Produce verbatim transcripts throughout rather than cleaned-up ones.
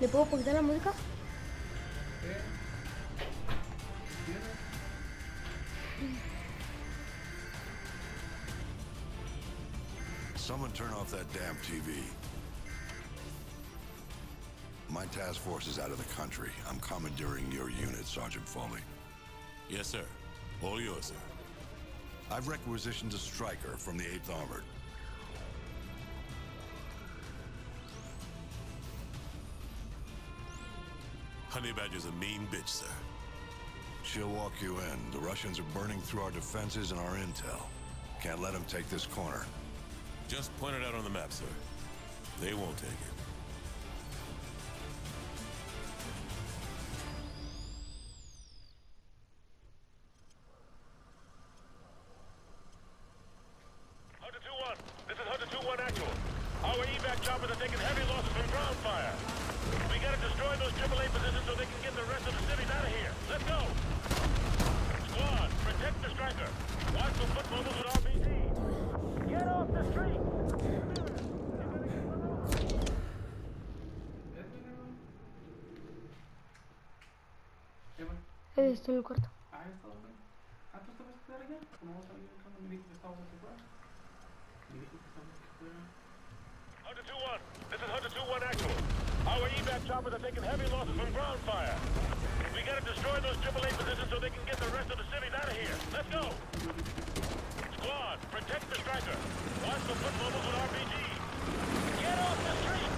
puedo poquitar la música? Someone turn off that damn T V. My task force is out of the country. I'm commandeering your unit, Sergeant Foley. Yes, sir. All yours, sir. I've requisitioned a Striker from the eighth Armored. Honey Badger's a mean bitch, sir. She'll walk you in. The Russians are burning through our defenses and our intel. Can't let them take this corner. Just point it out on the map, sir. They won't take it. Hunter two one, this is Hunter two one actual. Our evac choppers are taking heavy losses from ground fire. We gotta destroy those triple A positions so they can get the rest of the cities out of here. Let's go! Squad, protect the Striker. Watch for foot mobiles with R P G. Get off the street! Eh, estoy en el cuarto. Ah, está donde. Ah, ¿tú te vas a quedar allá? ¿Cómo vas a ir entrando? Me dijo que estábamos aquí fuera. Me dijo que estábamos aquí fuera. Hunter two one, this is Hunter two one actual. Our evac choppers are taking heavy losses from ground fire. We gotta destroy those triple A positions so they can get the rest of the cities out of here. Let's go! Squad, protect the Striker. Watch for foot mobiles with R P G. Get off the street!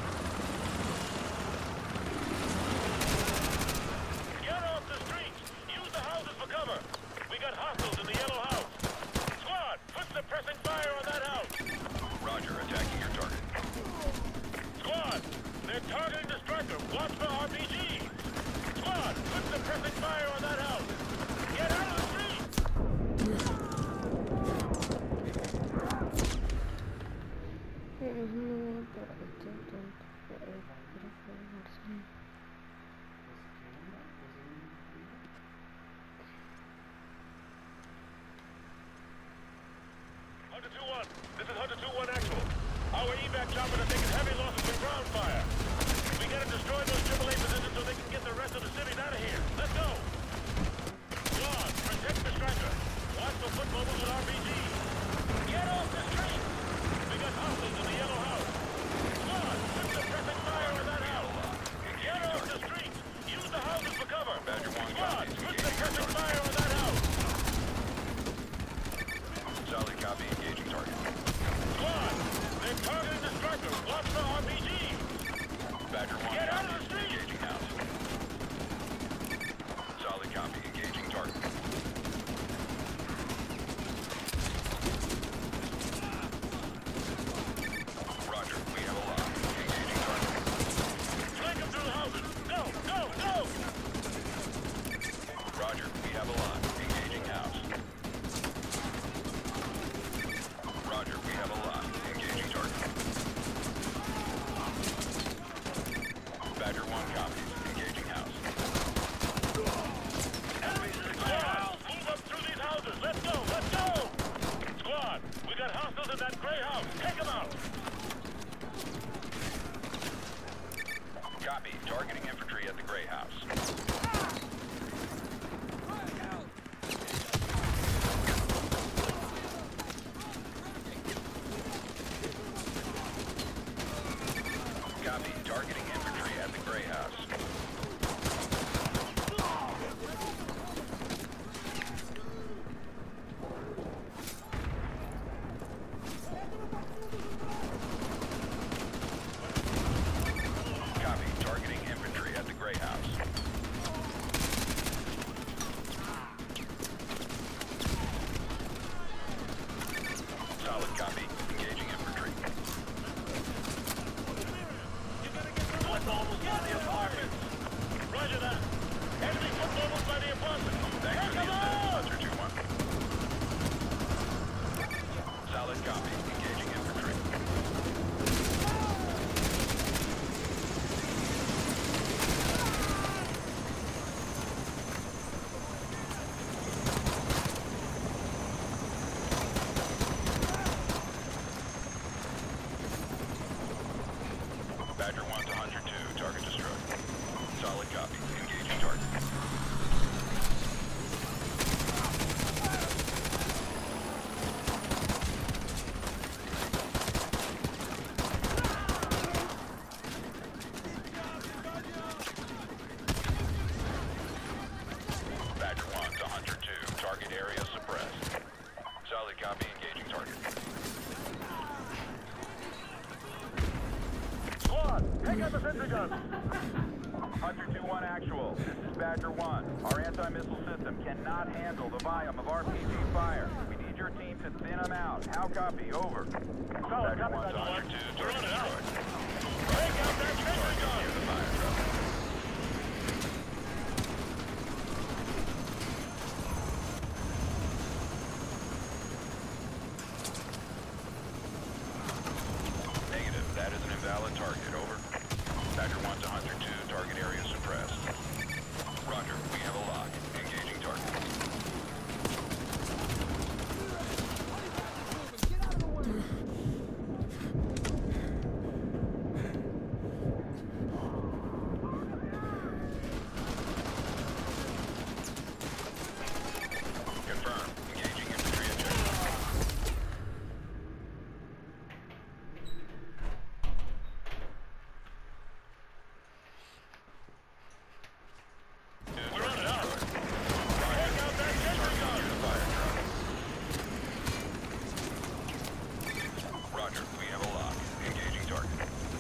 Get off the streets! Use the houses for cover. We got hostiles in the yellow house. Squad, put suppressing fire on that house. Roger, attacking your target. Squad, they're targeting the Striker. Watch for R P Gs. Squad, put suppressing fire on that house. Get out of the street! Hunter two one, this is Hunter two one actual. Our evac choppers are taking heavy losses from ground fire. We gotta destroy those triple A positions so they can get the rest of the cities out of here. Let's go! Squad, protect the Striker. Watch for foot mobiles with R P G. Get off the street! We got hostiles in the yellow house. Squad, put suppressing fire on that house. Get off the street! Use the houses for cover. Squad, put suppressing fire on that house. Solid copy, engaging target. Squad, they're targeting the Striker. Watch for R P Gs. Badger one, Get out of the street! engaging house. Solid copy, engaging target. Roger, we have a lock. Engaging target. Flank them through the houses. Go, go, go! Roger, we have a lock. Engaging house. Roger, we have a lock. Engaging target. Badger one copies. Engaging house. Enemies in the Squad, move up through these houses. Let's go, let's go! Squad, we got hostiles in that gray house. Take them out! Copy. Targeting infantry at the gray house. Copy. Targeting infantry at the gray house. Copy. Targeting infantry at the gray house. Hostile, the volume of R P G fire. We need your team to thin them out. How copy? Over. Solid copy, Badger one. We're on it out. Take out that trencher gun! The fire truck. Negative. That is an invalid target. Over. Badger one to Hunter two. Target area suppressed. Roger. We have a lock. Engaging target. Confirm. Engaging infantry objective. We're on it out. Take out that trencher gun! Fire truck. Roger. We have a lock. Engaging target.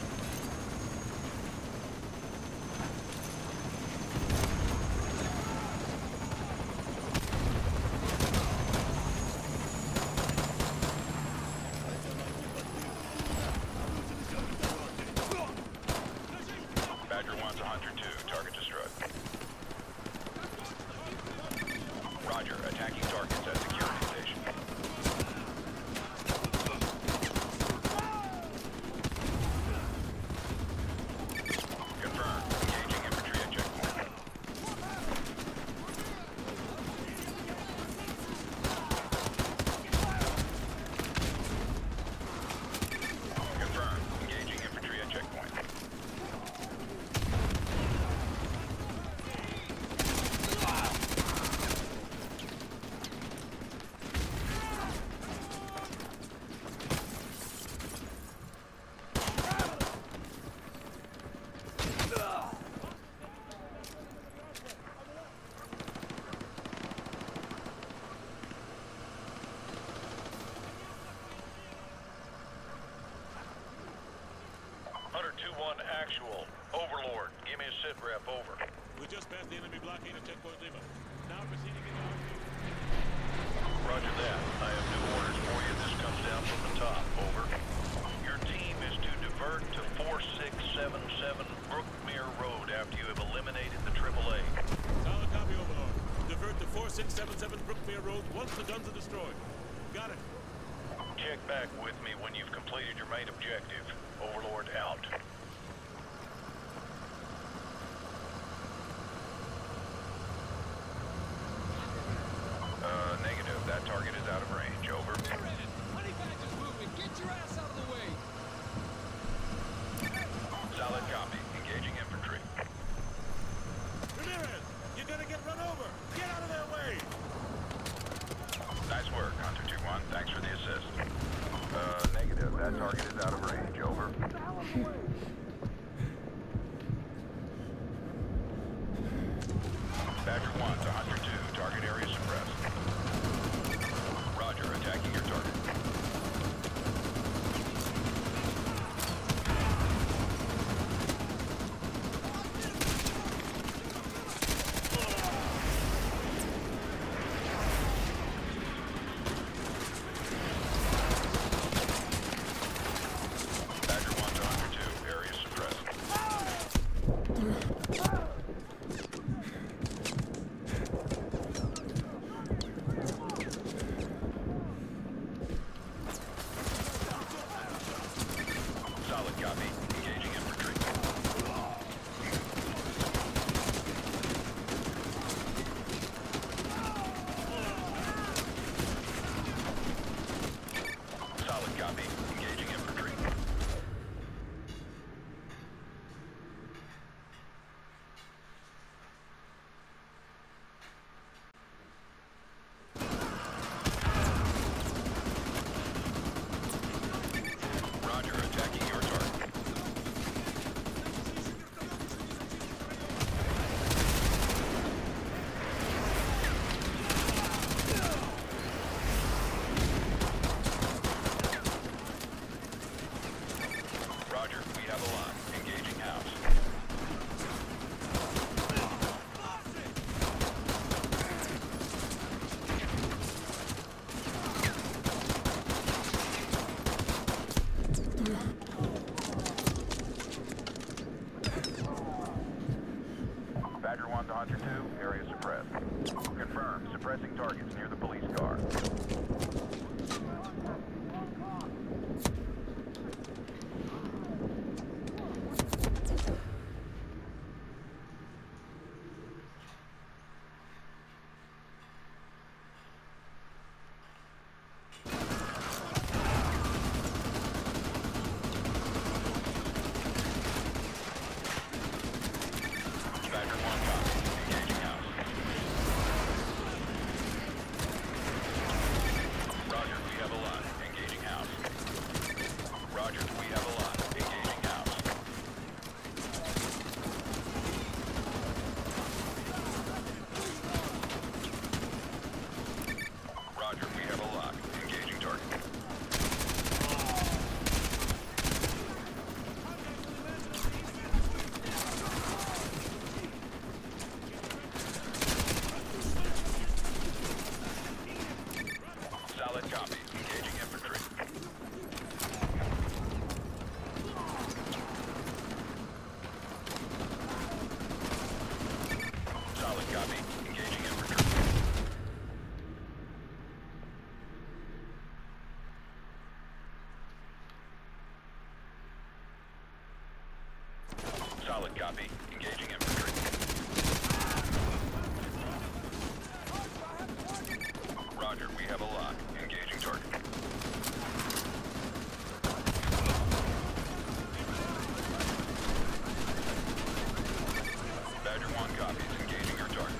Badger one to Hunter two. Target destroyed. Roger. Attacking targets at security station. Confirmed. Engaging infantry at checkpoint. Confirmed. Engaging infantry at checkpoint. Hunter two one actual. Overlord, give me a sit rep, over. We just passed the enemy blockade at checkpoint Lima. Now proceeding in our... Roger that. I have new orders for you. This comes down from the top, over. Your team is to divert to four six seven seven Brookmere Road after you have eliminated the triple A. Solid copy, Overlord. Divert to four six seven seven Brookmere Road once the guns are destroyed. Got it. Check back with me when you've completed your main objective. Overlord out. Uh, negative. That target is out of range. Over. Honey badger's moving. Get your ass out of the way. Solid copy. Engaging infantry. Ramirez, you're gonna get run over. Get out of their way. Nice work, Hunter two one. Thanks for the assist. Uh, negative. That target is out of range. Over. Badger one to Hunter two. Target area suppressed. Roger. Attacking your target. Badger one to Hunter two. confirmed. Suppressing targets near the police car. Solid copy. Engaging infantry. Roger, we have a lock. Engaging target. Badger one copies. Engaging your target.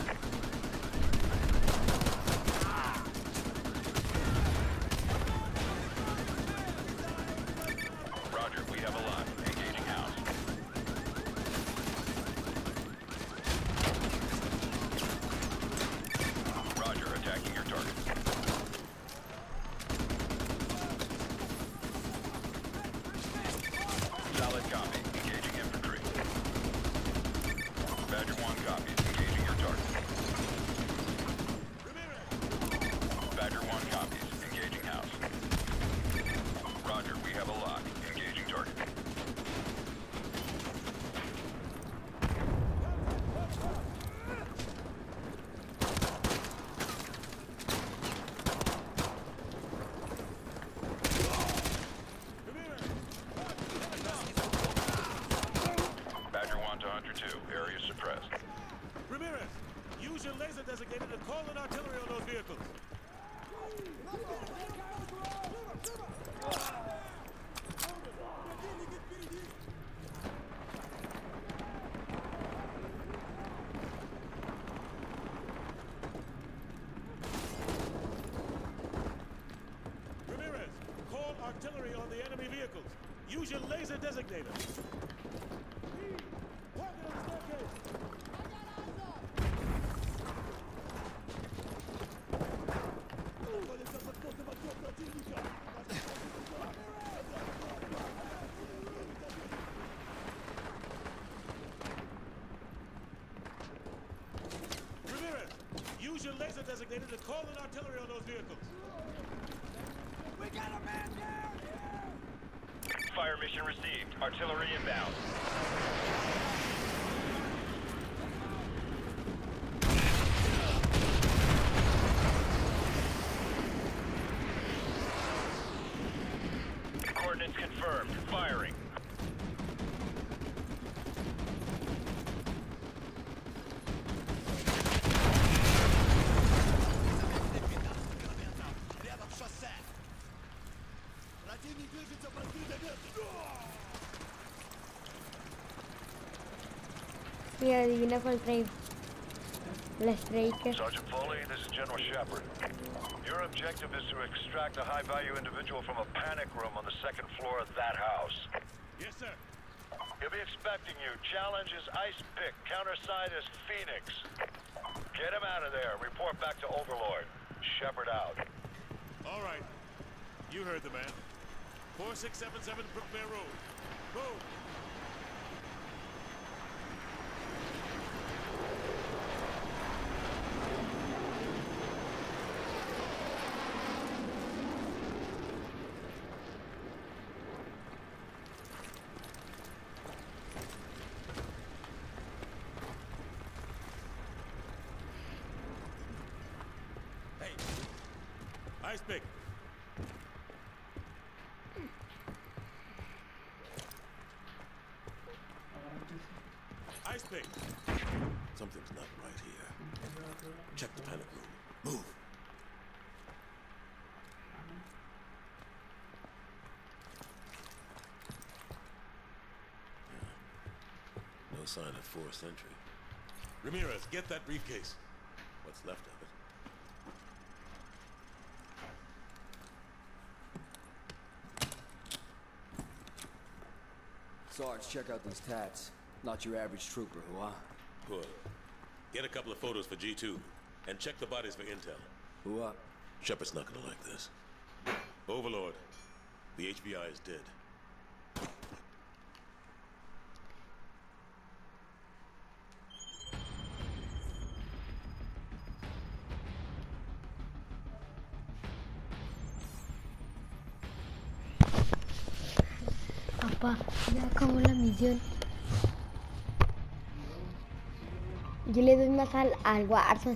Roger, we have a lock. Engaging house. Roger, attacking your target. Solid copy. Engaging infantry. Badger one copies. Engaging your target. Badger one copies. Engaging house. Roger, we have a lock. Engaging target. Badger one to Hunter two. Area suppressed. Ramirez, use your laser designator to call in artillery on those vehicles. Ramirez, call artillery on the enemy vehicles. Use your laser designator. Target on the staircase. Ramirez, use your laser designator to call in artillery on those vehicles. Fire mission received. Artillery inbound. Coordinates confirmed. Firing. Mira, adivina cuál trae. La Striker. Sergeant Foley, this is General Shepard. Your objective is to extract a high-value individual from a panic room on the second floor of that house. Yes, sir. He'll be expecting you. Challenge is Ice Pick. Countersign is Phoenix. Get him out of there. Report back to Overlord. Shepard out. All right. You heard the man. four six seven seven Brookmere Road. Move. Ice pick. Ice pick. Something's not right here. Check the panic room. Move. No sign of forced entry. Ramirez, get that briefcase. What's left of it? Sarge, check out these tats. Not your average trooper, who, huh? Good. Get a couple of photos for G two, and check the bodies for intel. Who up? Shepard's not gonna like this. Overlord, the H B I is dead. Papá, ya acabó la misión. Yo le doy más al, al Warzone.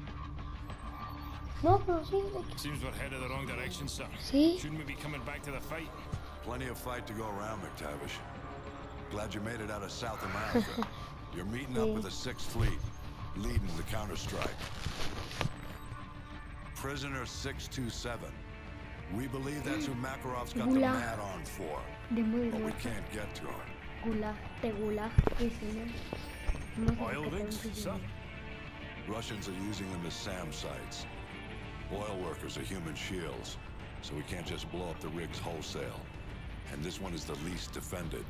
No, pero sí. Seems we're headed the wrong direction, sir. Sí. Shouldn't we be coming back to the fight? Plenty of fight to go around, McTavish. Glad you made it out of South America. You're meeting up with the Sixth Fleet, leading the counterstrike. Prisoner six two seven. We believe that's who Makarov's got the Gula. mad on for, De muy but we roja. can't get to him. Gula, te gula, piscina. Oil rigs, sir? Russians are using them as SAM sites. Oil workers are human shields, so we can't just blow up the rigs wholesale. And this one is the least defended.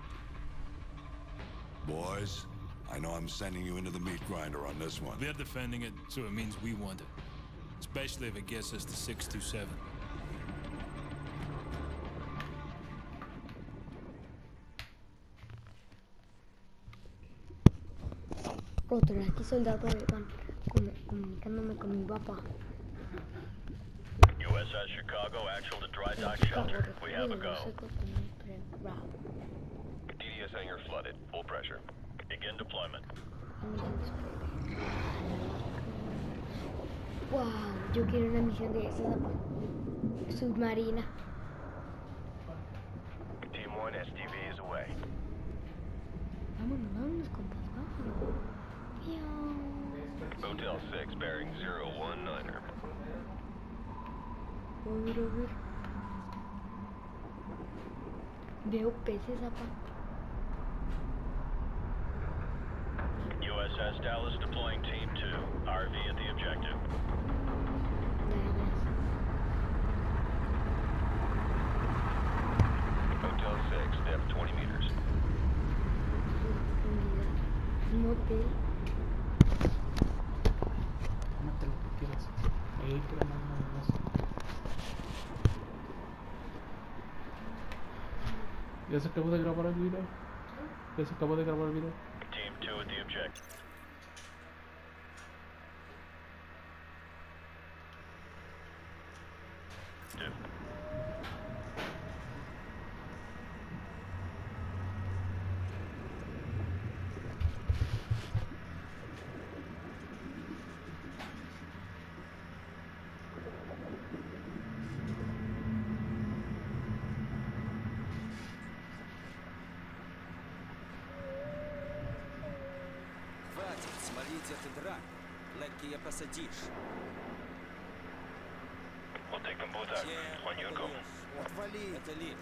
Boys, I know I'm sending you into the meat grinder on this one. They're defending it, so it means we want it. Especially if it gets us to six two seven. Otro, aquí soldados van com- comunicándome con mi papá. U S S Chicago, actual to dry dock shelter. We have a go. D D S hangar flooded. Full pressure. Begin deployment. Wow, yo quiero una misión de esas, papá. Submarina. Team one, S T V is away. Vámonos, vámonos, compas, vámonos. Miau. Hotel six, bearing zero one niner. A ver, a ver. Veo peces, papá. U S S Dallas deploying Team two. R V at the objective. Hotel six, depth twenty meters. Un hotel. Tómate lo que quieras. Ahí queda más nada más. ¿Ya se acabó de grabar el video? ¿Ya se acabó de grabar el video? Team two at the objective. Хватит, смотрите этот драк. Легкие посадишь. We'll take them both out. Те, On you go. Отвали. Это лифт.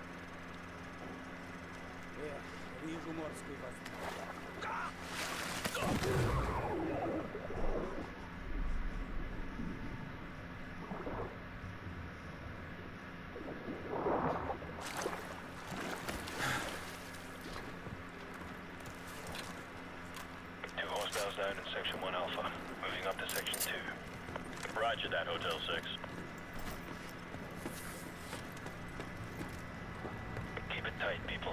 Эх, вижу морскую воду. Two hostiles down in Section one Alpha. Moving up to Section two. Roger that, Hotel six. Keep it tight, people.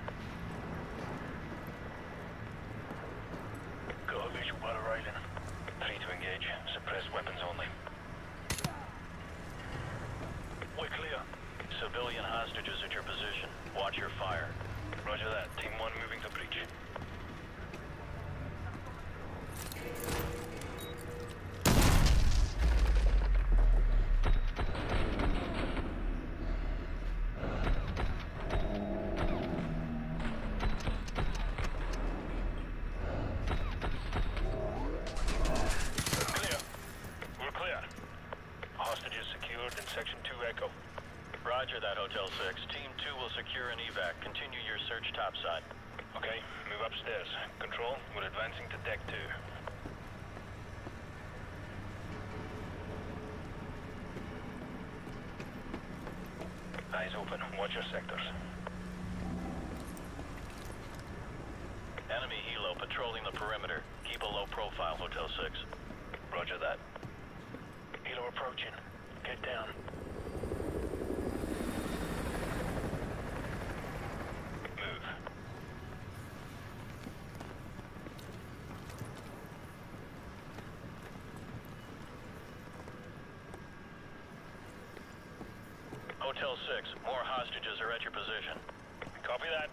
Got a visual on arriving. Three to engage. Suppress weapons only. We're clear. Civilian hostages at your position. Watch your fire. Roger that. Team one moving to breach. in Section two Echo. Roger that, Hotel six. Team two will secure an evac. Continue your search topside. Okay, move upstairs. Control, we're advancing to deck two. Eyes open. Watch your sectors. Enemy helo patrolling the perimeter. Keep a low profile, Hotel six. Roger that. Helo approaching. Get down. Move. Hotel six, more hostages are at your position. Copy that.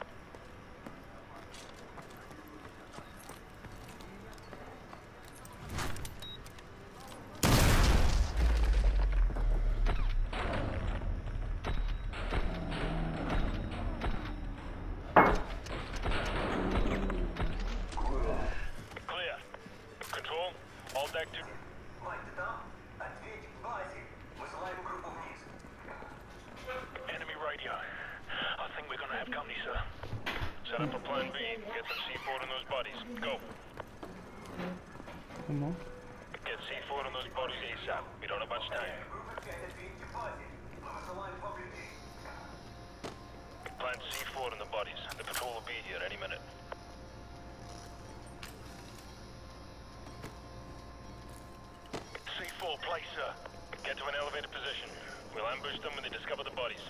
Clear. Control, all deck two. Enemy radio. I think we're gonna have company, sir. Set up a plan B. Get some C four on those bodies. Go. ¿Cómo? Get C four on those bodies ASAP. We don't have much time. Plant C four on the bodies. The patrol will be here any minute. C four place, sir. Get to an elevated position. We'll ambush them when they discover the bodies.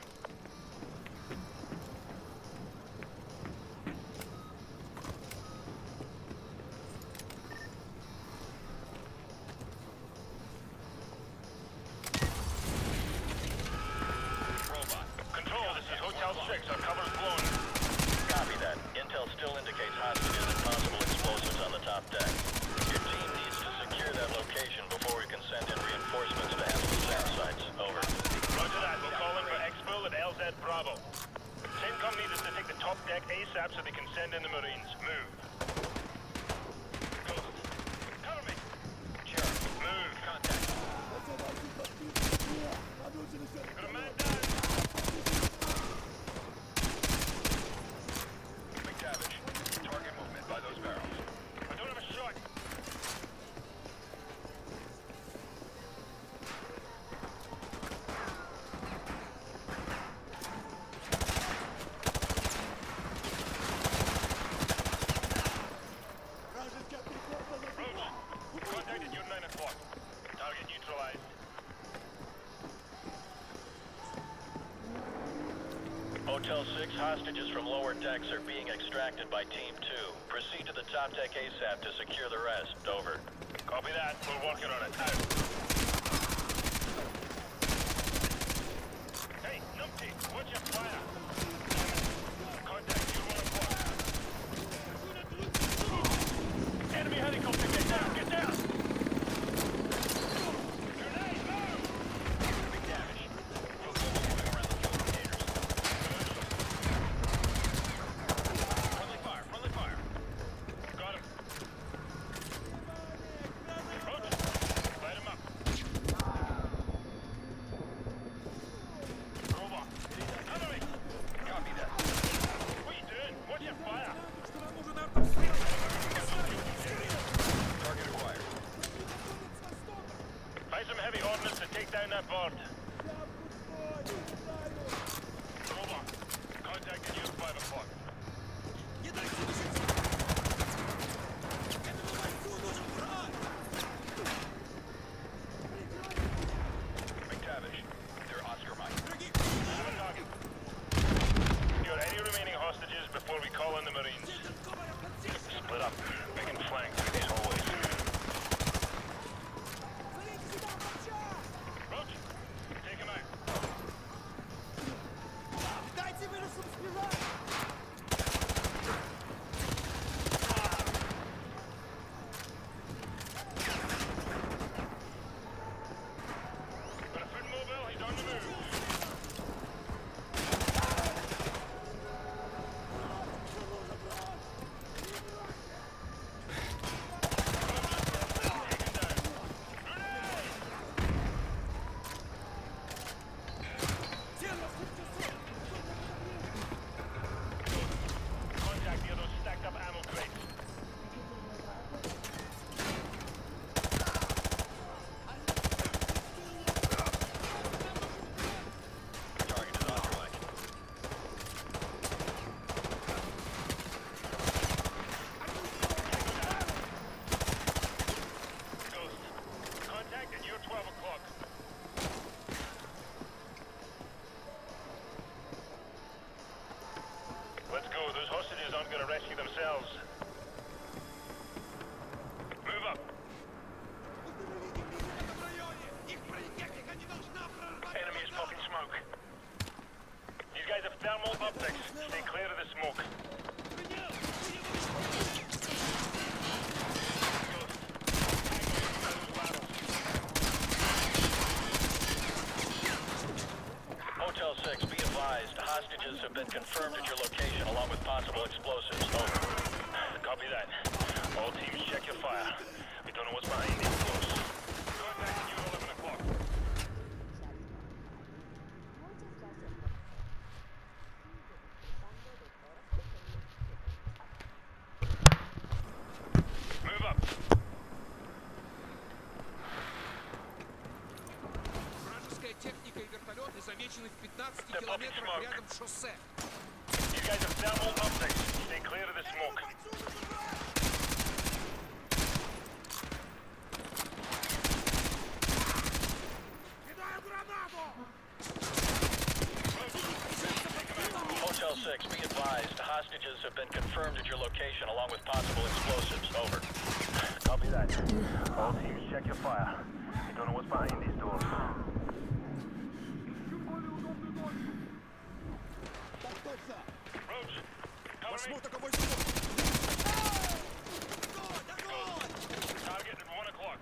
Robot. Control, this is Hotel six. Our cover's blown. Copy that. Intel still indicates hostages and possible explosives on the top deck. Your team needs to secure that location before we can send in reinforcements to handle the SAM sites. Over. Roger that. We'll call in for Exfil at L Z Bravo. CENTCOM needs us to take the top deck ASAP so they can send in the Marines. Move. Go. Cover me. Sure. Move. Contact. Got a man down. McTavish, target movement by those barrels. I don't have a shot. Roach, contact at your nine o'clock. Target neutralized. Hotel six, hostages from lower decks are being extracted by Team two. Proceed to the top deck ASAP to secure the rest. Over. Copy that. We're working on it. Out. Hey, Numpty, watch your fire. Contact you one o'clock. Enemy helicopter, get down, get down! Grenade, move! McTavish, you'll go moving around the fuel containers. Friendly fire, friendly fire. Got him. Roach, light him up. Robot, cover me! Copy that. What are you doing? Watch your fire! Target acquired. Find some heavy ordnance to take down that board. Robot, contacting you at five o'clock. McTavish, they're Oscar Mike. Have a target. Secure any remaining hostages before we call in the Marines. Split up. We can flank through these hallways. Roach, take him out. Hostages have been confirmed at your location along with possible explosives. Over. Copy that. All teams check your fire. We don't know what's behind these doors. Contacting you at eleven o'clock. Move up. Вражеская техника и вертолеты замечены в пятнадцати километрах рядом с шоссе. You guys have found all optics. Stay clear of the smoke. Hotel six, be advised. Hostages have been confirmed at your location along with possible explosives. Over. Copy that. All teams check your fire. We don't know what's behind these doors. Roach, cover me. Target at one o'clock.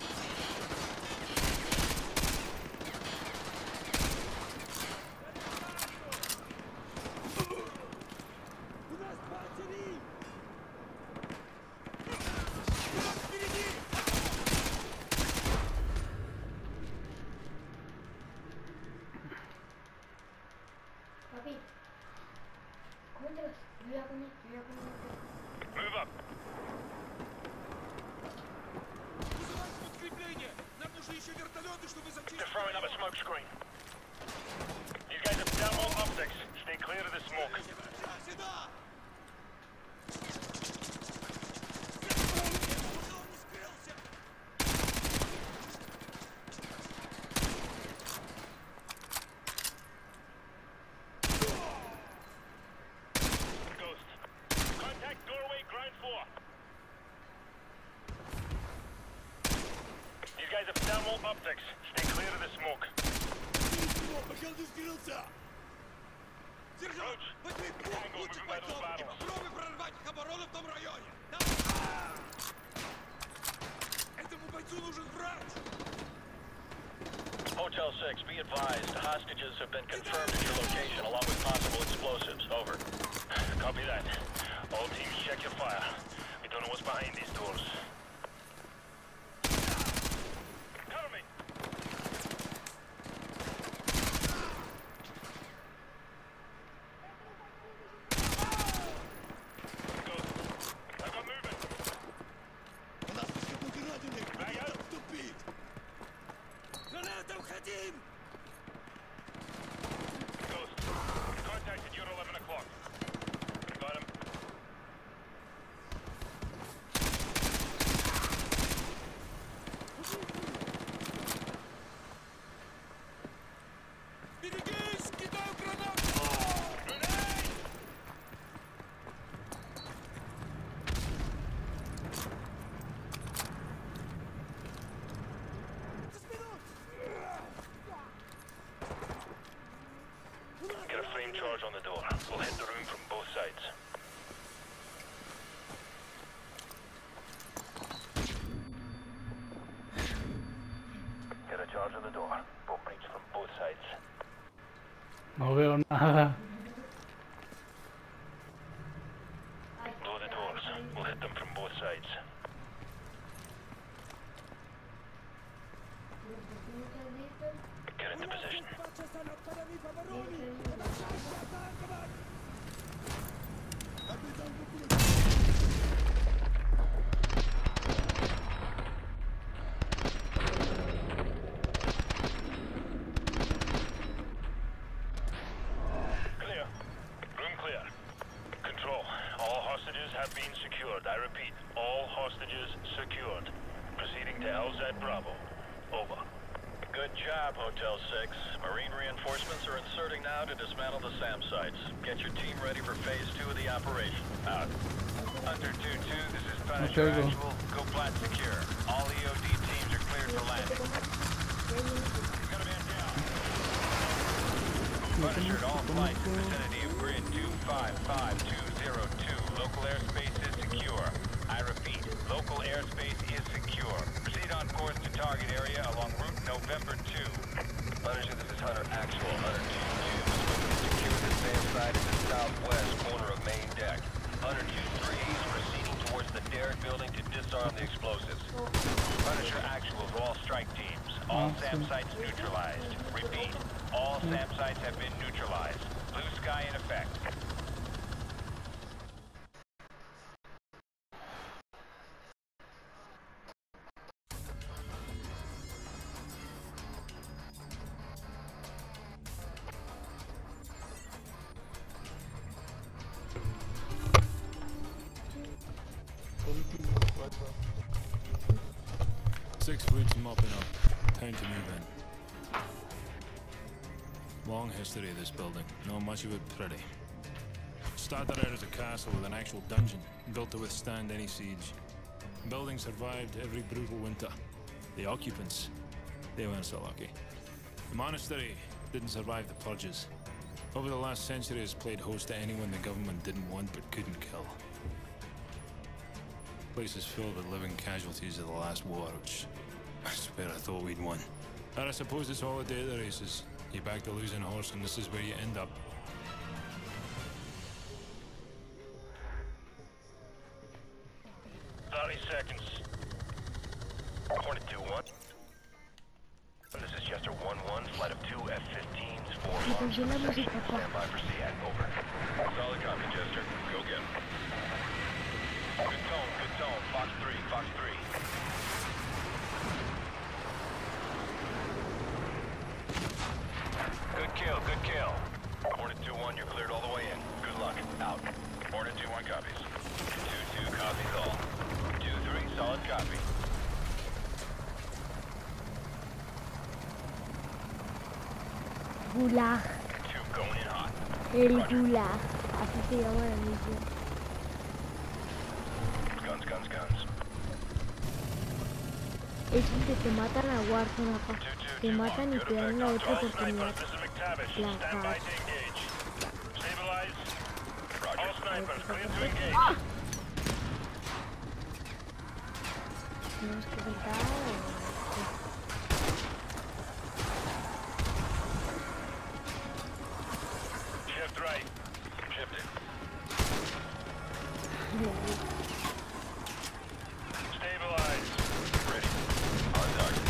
Papi, cuéntanos, yo ya con él, yo ya con él. Move up. They're throwing up a smoke screen. You guys have down all optics. Stay clear of the smoke. Ghost. Contact doorway, ground floor. You guys have down all optics. Stay clear of the smoke. Сержант, возьми план, лучше бойцов и попробуй прорвать их оборону в том районе. Этому бойцу нужен врач. Hotel six, be advised. Hostages have been confirmed at your location along with possible explosives. Over. Copy that. All teams check your fire. We don't know what's behind these doors. Cover me. Ghost. I've got movement. Bag out. Ghost. Contacted you at eleven o'clock. Got him. Берегись, кидаю гранату! Grenade! Get a flame charge on the door. We'll hit the room from both sides. Get a charge on the door. Bomb breach from both sides. No veo nada. Blow the doors. We'll hit them from both sides. Get into position. Clear. Room clear. Control. All hostages have been secured. I repeat, all hostages secured. Proceeding to L Z Bravo. Over. Good job, Hotel six. Marine reinforcements are inserting now to dismantle the SAM sites. Get your team ready for phase two of the operation. Out. Hunter two two, this is Punisher Okay, go. Actual. Go plat secure. All E O D teams are cleared for landing. Got a man down. Punisher to all flights in vicinity of grid two five five two zero two. Local airspace is secure. I repeat, local airspace is secure. Proceed on course to target area along Route November two. Punisher, this is Hunter Actual. Hunter two two. Secure this southwest corner of main deck. Hunter two three is proceeding towards the Derrick building to disarm the explosives. Punisher actual to all strike teams. All SAM sites neutralized. Repeat, all SAM sites have been neutralized. Blue sky in effect. Six fleets mopping up. Time to move in. Long history of this building. Not much of it pretty. Started out as a castle with an actual dungeon, built to withstand any siege. The building survived every brutal winter. The occupants, they weren't so lucky. The monastery didn't survive the purges. Over the last century, it's played host to anyone the government didn't want but couldn't kill. The place is filled with living casualties of the last war, which I swear I thought we'd won. And I suppose it's all a day of the races. You back the losing horse and this is where you end up. thirty seconds. Hornet two one. This is Chester one one, flight of two F fifteens, four launch. Stand by for SEAC, over. Solid copy, Chester. Go get him. Good tone, good tone. Fox three, Fox three. Good kill, good kill. Hornet two one, you're cleared all the way in. Good luck. Out. Hornet two one copies. two two copies all. two three, solid copy. Gulag. Two going in hot. El Gulag. Así se llama la misión. Guns, guns, guns. Es donde te matan a Warzone, papá. Te matan y te dan la otra oportunidad. La cara. ¡Ah! Tenemos que saltar. Shift right. Shift it. Stabilize. Ready. On target.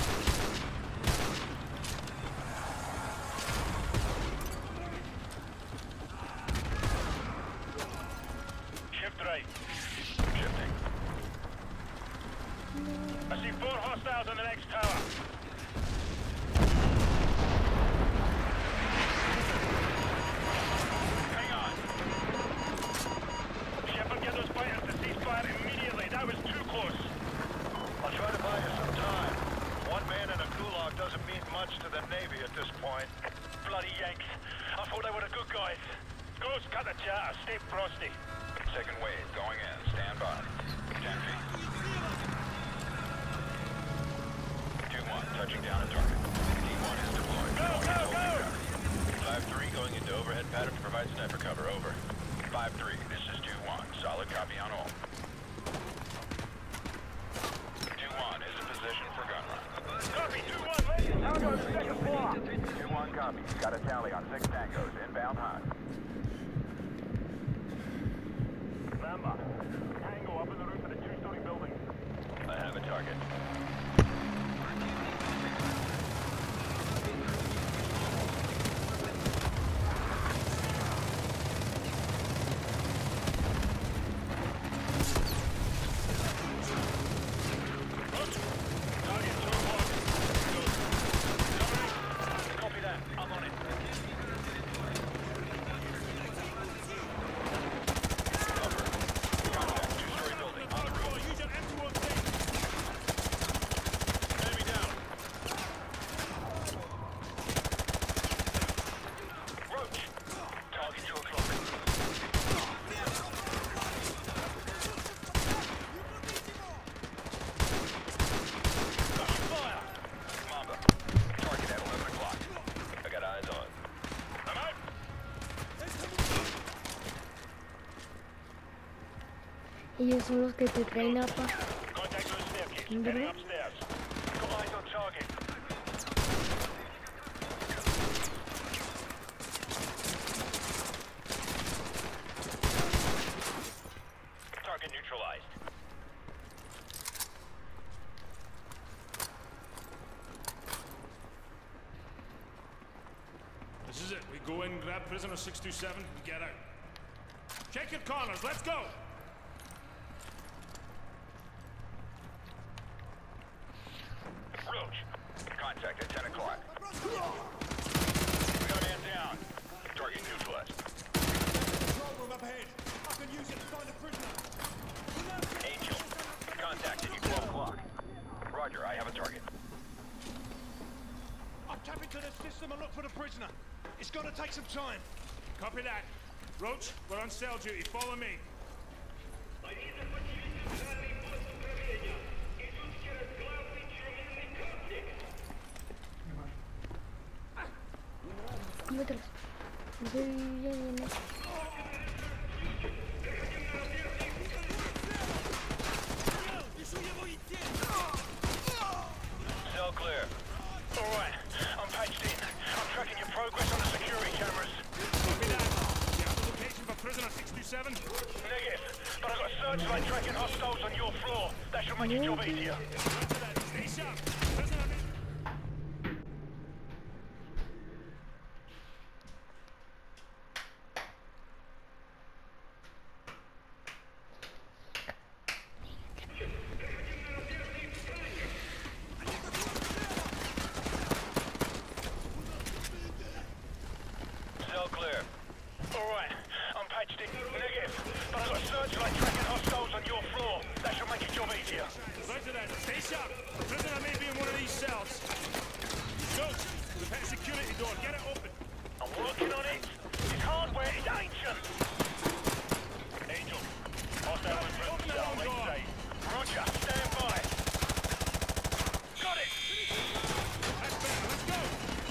Shift right. Shifting. I see four hostiles on the next tower. Hang on. Shepard, get those fighters to cease fire immediately. That was too close. I'll try to buy you some time. One man in a gulag doesn't mean much to the Navy at this point. Bloody Yanks. I thought they were the good guys. Ghost, cut the chatter. Stay frosty. Second wave going in. Stand by. ten feet. two one, touching down at target. T one is deployed. Go, go, go! five three going into overhead pattern to provide sniper cover. Over. five three, this is two one. Solid copy on all. two one is in position for gun run. Copy, two one, ladies. Now go to the second floor. two one copy. Got a tally on six tangos. Inbound hot. Lamba. Tango up in the roof of the two-story building. I have a target. Copy that. I'm on it. Ellos son los que te traen a pa. Contact on the staircase. ¿Verdad? Heading upstairs. Got eyes on target. This is it. We go in, grab prisoner six two seven, and get out. Check your corners. Let's go! Roach, contact at ten o'clock. We got man down. Target neutralized. Control room up ahead. I can use it to find a prisoner. Angel, contact at twelve o'clock. Roger, I have a target. I'll tap into the system and look for the prisoner. It's gonna take some time. Copy that. Roach, we're on cell duty. Follow me. Mételos. Estoy yendo. Cell clear. All right, I'm patched in. I'm tracking your progress on the security cameras. Copy that. You have the location for prisoner six two seven? Negative, but I've got a searchlight tracking hostiles on your floor. That should make your job easier. Roger that. Stay sharp. Prisoner... Cell clear. All right, I'm patched in. Negative, but I've got a searchlight tracking hostiles on your floor. That should make your job easier. Roger that. Stay sharp. The prisoner may be in one of these cells. Ghost, repair security door. Get it open. I'm working on it. His hardware is ancient. Angel, hostile in prison Open the cell, wrong late door. stage. Roger, stand by. Got it. That's better. Let's go.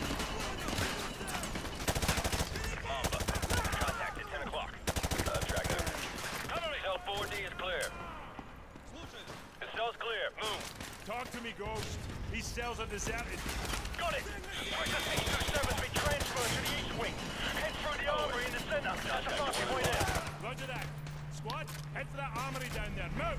Mamba, contact at ten o'clock. Uh, track that. Cell four D is clear. The cell's clear. Move. Talk to me, Ghost. These cells are deserted. Got it. Prisoner six two seven's been transferred to the east wing. Head through the armory in the center. That's the fastest way there. Roger that. Squad, head for that armory down there. Move!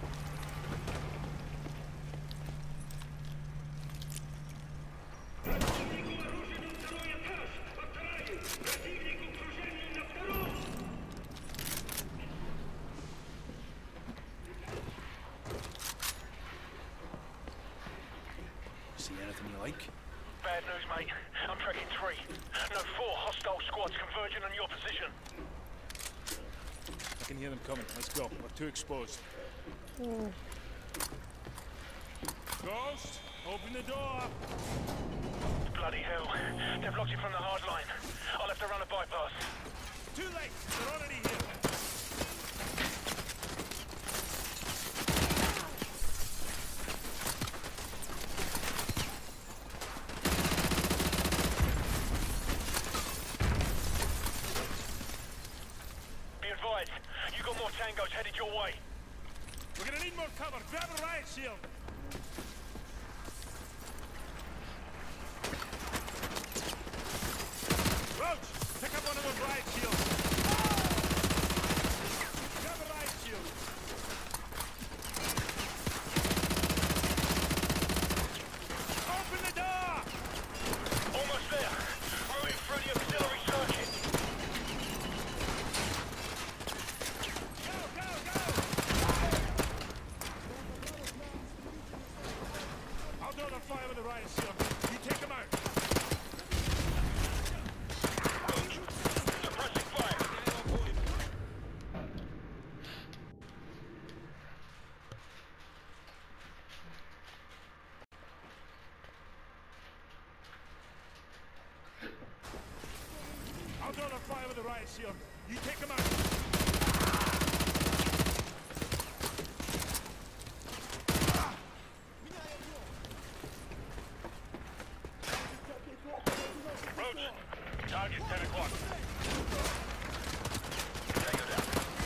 See anything you like? Bad news, mate. I'm tracking three. No, four hostile squads converging on your position. I can hear them coming. Let's go. We're too exposed. Oh. Ghost, open the door. Bloody hell. They've locked you from the hard line. I'll have to run a bypass. Too late. They're already here. Be advised, you got more tangos headed your way. We're gonna need more cover. Grab a riot shield. Roach, pick up one of those riot shields. Grab a riot shield. Open the door! Almost there. Moving through the auxiliary circuit. Go, go, go! I'll do the fire with the riot shield. You take them out. Suppressing fire. I'll do the fire with the riot shield. You take them out. Roach, target ten o'clock. Tango down.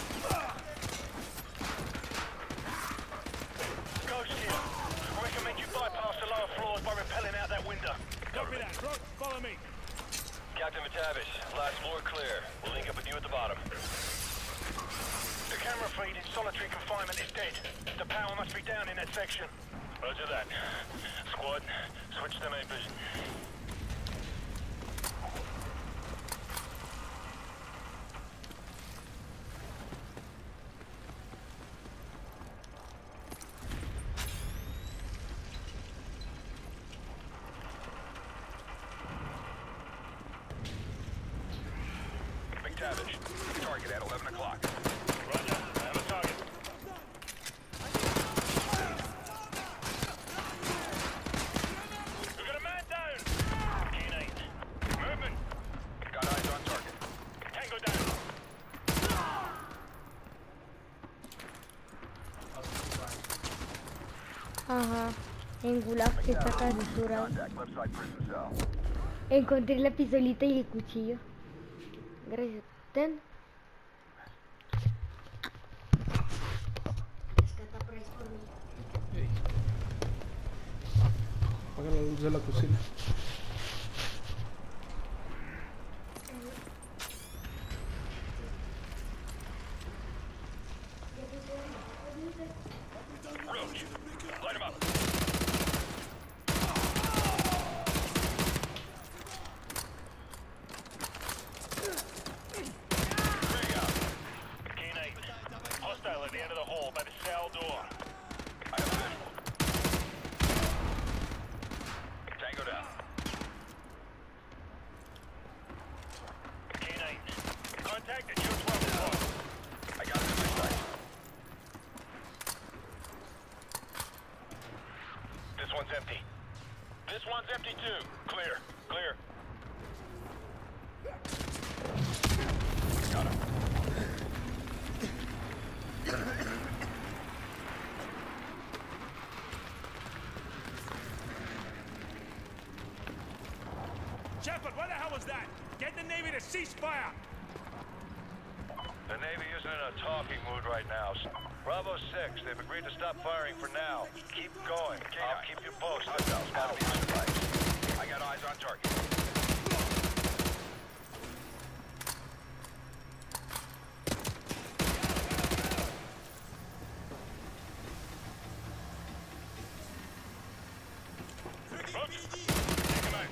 Ghost here. Recommend you bypass the lower floors by rappelling out that window. Copy that. Roach, follow me. Captain Matavish, last floor clear. We'll link up with you at the bottom. The camera feed in solitary confinement is dead. The power must be down in that section. Roger that. Squad, switch to night vision. at eleven o'clock. Roger. I have a target. We got a man down. Canine. Movement. Got eyes on target. Tango down. Ajá. En Gulag está capturado. Contact left side prison cell. Encontré la pistolita y el cuchillo. Gracias. Ten. Apaga la luz de la cocina. Roach, light him up. Frag out. Canine. Hostile at the end of the hall by the cell door. I have a visual. Tango down. Canine. Contact at your twelve o'clock. I got him in my sight. This one's empty. This one's empty too. Clear. Clear. Got him. Shepard, what the hell was that? Get the Navy to cease fire! The Navy isn't in a talking mood right now. Bravo six, they've agreed to stop firing for now. Keep going. I'll keep you posted. Hostiles, gotta be on device. I got eyes on target. Roach. Take him out.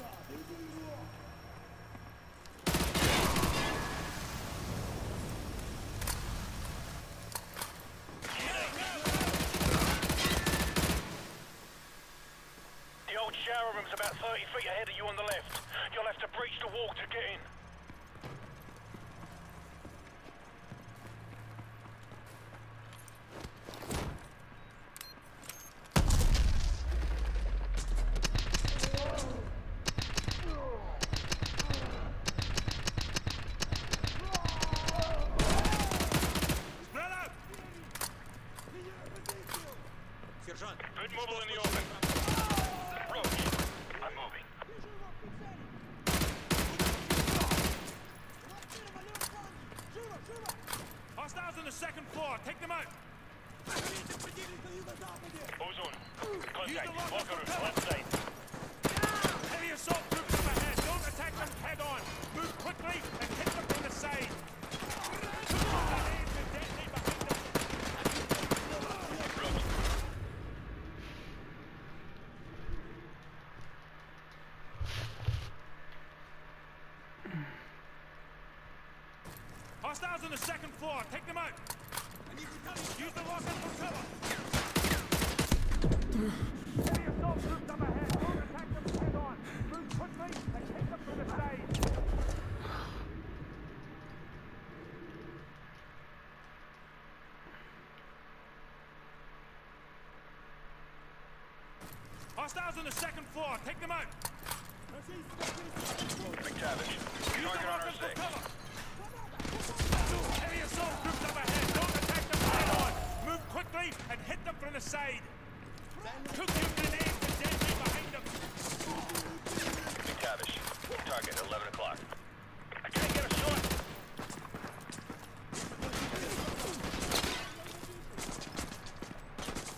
The old shower room's about thirty feet ahead of you on the left. You'll have to breach the wall to get in. Сержант, Good mobile in the open. Roach, I'm moving. Hostiles on the second floor. Take them out. Ozone. Contact. Walker room. Left side. Heavy assault troops up ahead. Don't attack them head on. Move quickly and hit them from the side. Hostiles on the second floor. Take them out. Use the lockers for cover. Heavy assault troops up ahead. Don't attack them head on. Move quickly and hit them from the side. Hostiles on the second floor. Take them out. McTavish, Use target the on our rockets for six. cover. Heavy assault troops up ahead. Don't attack them head on. Move quickly and hit them from the side. Cook your grenades and detonate behind them. McTavish, target eleven o'clock. I can't get a shot.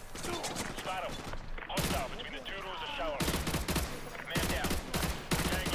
Spot him. Hostile between the two rows of showers. Man down. Tango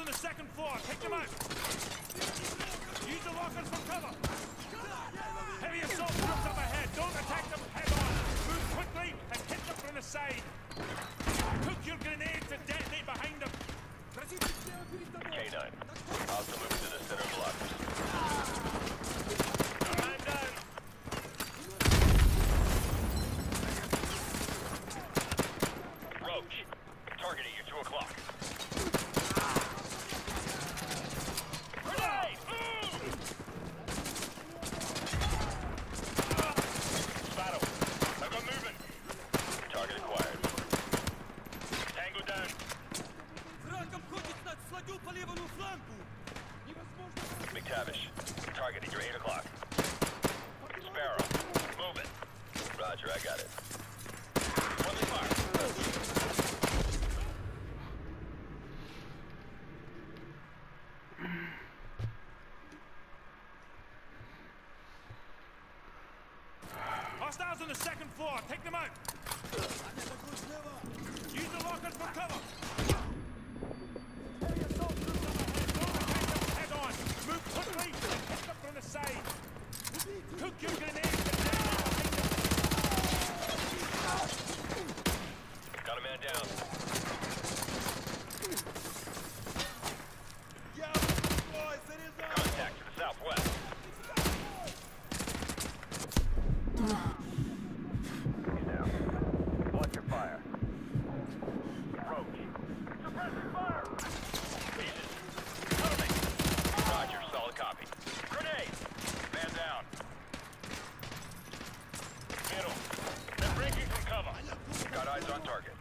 on the second floor. Take them out. Use the lockers for cover. Heavy assault troops up ahead. Don't attack them head on. Move quickly and hit them from the side. Cook your grenade to detonate behind them. K nine. Also move to the center of the lockers. Man down. Roach, targeting you, two o'clock. Grenade! Move! Sparrow, I've got movement. Target acquired. Tango down. McTavish, targeting your eight o'clock. Sparrow, move it. Roger, I got it. Friendly fire. Hostiles on the second floor. Take them out. Use the lockers for cover. Heavy assault troops up ahead. Don't attack them head on. Move quickly and hit them from the side. Cook your grenades and Got a man down. Contact to the southwest. He's down. Watch your fire. Roach. Suppressing fire! Pieces. Cover me. Roger, solid copy. Grenade! Man down. Middle. They're breaking from cover. Got eyes on target.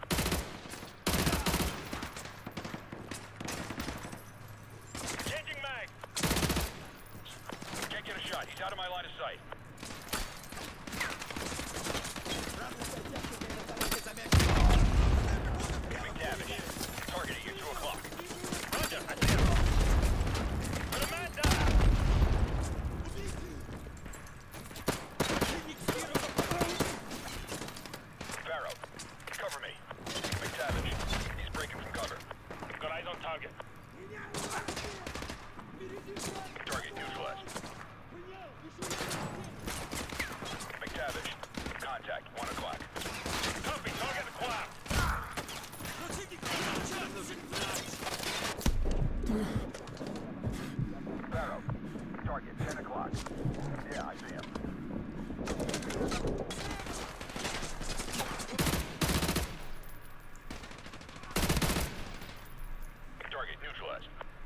Changing mag. Can't get a shot. He's out of my line of sight. McTavish, targeting you, two o'clock. Roger, I see him. Put a man down. Barrow, cover me. McTavish, he's breaking from cover. Got eyes on target. Target neutralized. McTavish, contact, one o'clock. Copy, target acquired. Barrow, target, ten o'clock. Yeah, I see him. Target neutralized.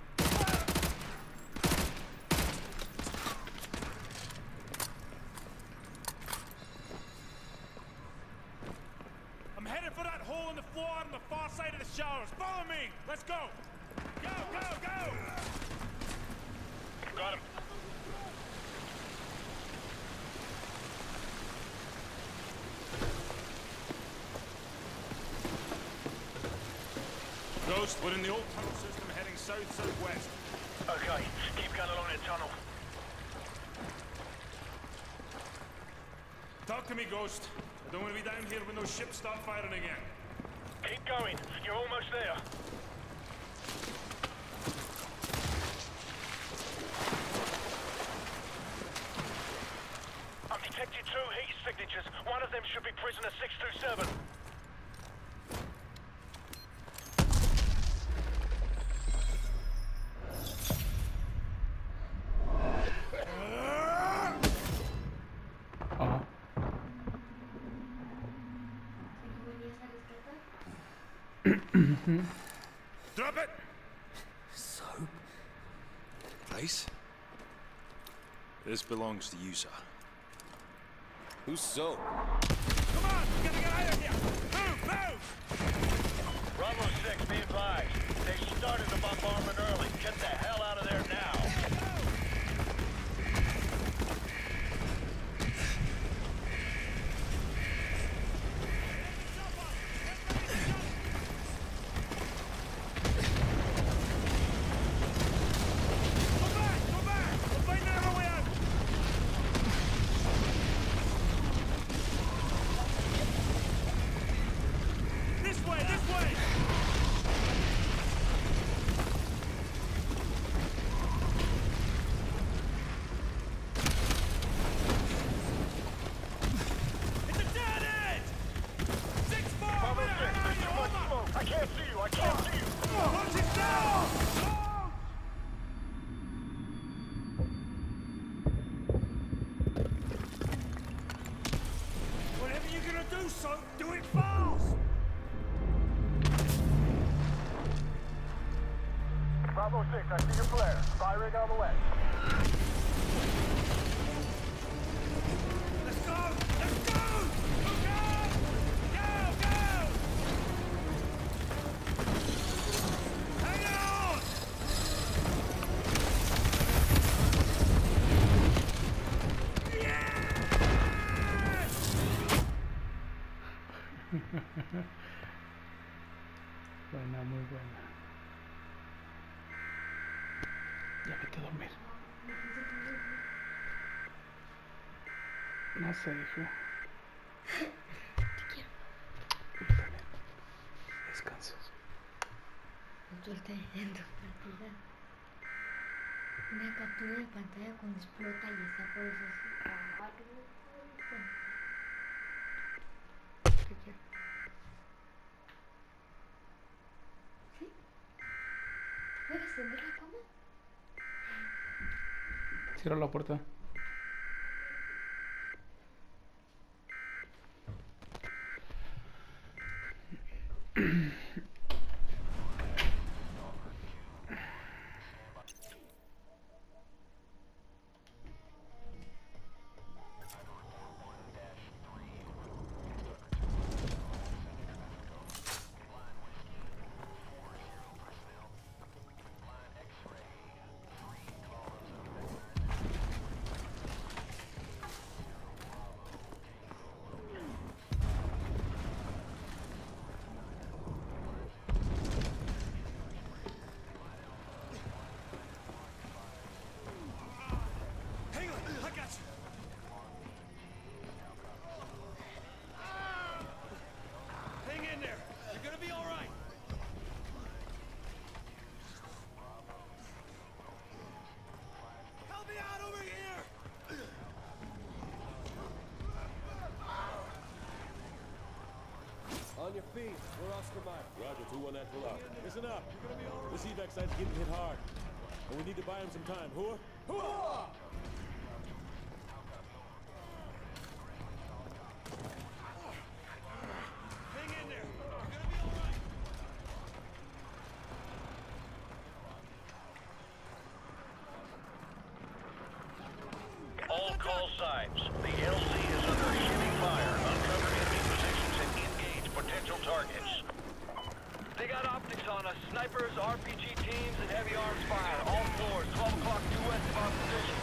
I'm headed for that hole in the floor on the far side of the showers. Follow me. Let's go. Go, go, go. Got him. Ghost, we're in the old tunnel system heading south-southwest. Okay, keep going along that tunnel. Talk to me, Ghost. I don't want to be down here when those ships start firing again. Keep going. You're almost there. I've detected two heat signatures. One of them should be prisoner six two seven. Drop it! Soap? Ice? This belongs to you, sir. Who's Soap? Come on! We gotta get out of here! Move! Move! Bravo six, be advised. They started the bombardment early. Get the hell out of there now. you're gonna do so, do it fast! Bravo six, I see your flare. Spy rig on the way. Let's go! Let's go! Go! Go! Go! Hang on! Buena, muy buena. Ya vete a dormir. No sé, hijo. Te quiero. Tú también. Descanses. Tú estás diciendo partida. Una captura de pantalla cuando explota y está por eso así. Ah, te quiero. ¿Sí? ¿Puedes tender la cama? Cierra la puerta. On your feet. We're Oscar Mike. Roger, two one actual out. Listen up. This evac site's getting hit hard. And we need to buy him some time. Whoa! Whoa! Hang in there. You're gonna be all right. All call signs. The L C is under heavy fire. Uncover enemy positions and engage potential targets. They got optics on us. Snipers, R P G teams, and heavy arms fire. All floors. twelve o'clock due west of our position.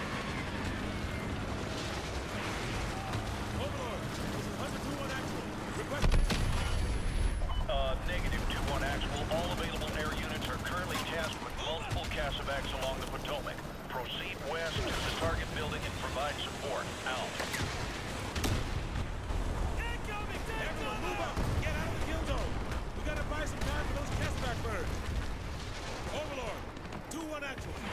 Overlord, this is Hunter two one actual. Requesting... Uh, negative two one actual. All available air units are currently tasked with multiple Casevacs along the Potomac. Proceed west to the target building and provide support. Out. Incoming! Everyone, move up! Get out of the kill zone! We gotta buy some time for those Casevac birds. Overlord, two one actual.